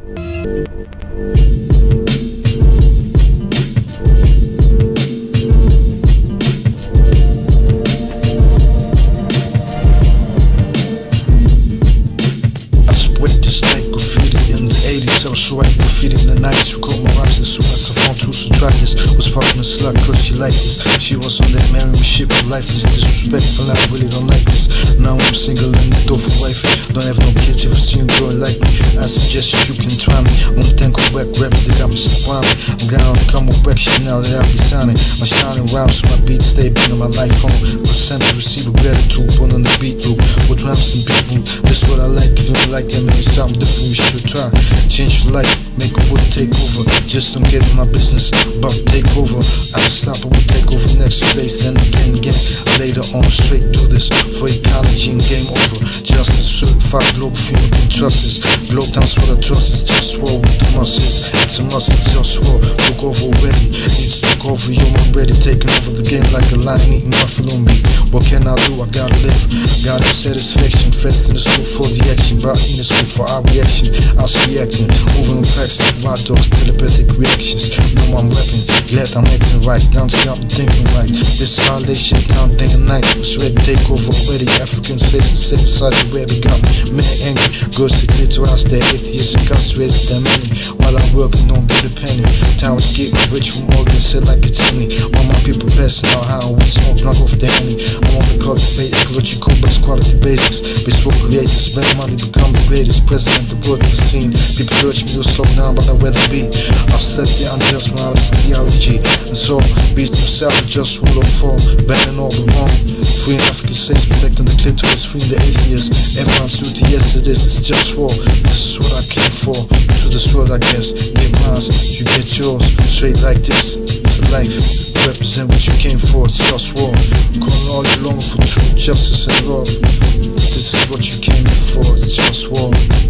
She was on that marrying shit, but life is disrespectful. I really don't like this. Now I'm single and the door for wife. Don't have no kids, if you see him growing like me, I suggest you can try me. Won't think of whack raps, they got me squirming. I'm down to come with whack shit now that I'll be signing. My shining rhymes, my beats stay big on my life phone. Percent to receive a gratitude, put on the beat loop. With rhymes and beat loop, that's what I like. If you don't like that, maybe something different we should try. Change your life, make a wood take over. Just don't get in my business, but take over. I can stop it, we'll take over next 2 days, then again. Later on, straight do this for ecology and game over. Justice certified, Globalfirm can trust this. Globe dance what I trust is JustWar with the muscles. It's a must, it's JustWar. Look over already, need to look over you. I'm ready, taking over the game like a lion eating buffalo meat. What can I do? I gotta live. Got have satisfaction, fast in the school for the action, but in the school for our reaction. I was reacting, moving on cracks like wild dogs, telepathic reactions. Know I'm rapping, glad I'm acting right. Down to got me thinking right. This holiday shit down day and night. Was ready to take over already. African slaves and safe beside the web got me mad angry. Girls to clitoris, they're atheists and castrated them many. While I'm working, don't get a penny. Time is getting rich from all this shit like it's any. All my people passing out how we smoke, knock off the henny. I want to cultivate ecological but quality basics. Peaceful creators, spend money, become the greatest. President the world ever seen. People urge me to slow down, but I'd rather be. I've said the unjust when I was theology. And so, beast himself, just rule of fall, banning all the wrong. Freeing African slaves, protecting the clitoris, freeing the atheists. Everyone's duty, yes it is, it's JustWar. This is what I came for, to this world I guess. Get mine, you get yours, straight like this. It's a life, represent what you came for, it's JustWar. Calling all you long for truth, justice and love. This is what you came here for, it's JustWar.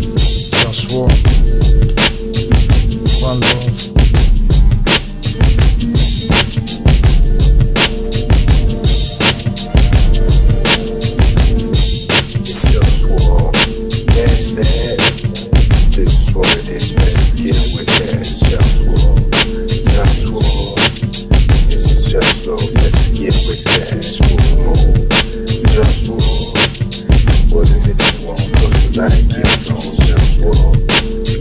JustWar. One love. What is it you want? Cause the light keeps going, JustWar.